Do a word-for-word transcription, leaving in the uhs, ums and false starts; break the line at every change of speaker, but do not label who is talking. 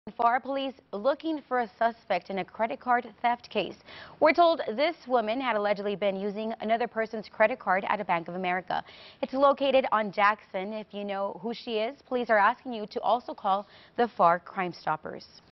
Pharr police looking for a suspect in a credit card theft case. We're told this woman had allegedly been using another person's credit card at a Bank of America. It's located on Jackson. If you know who she is, police are asking you to also call the Pharr Crime Stoppers.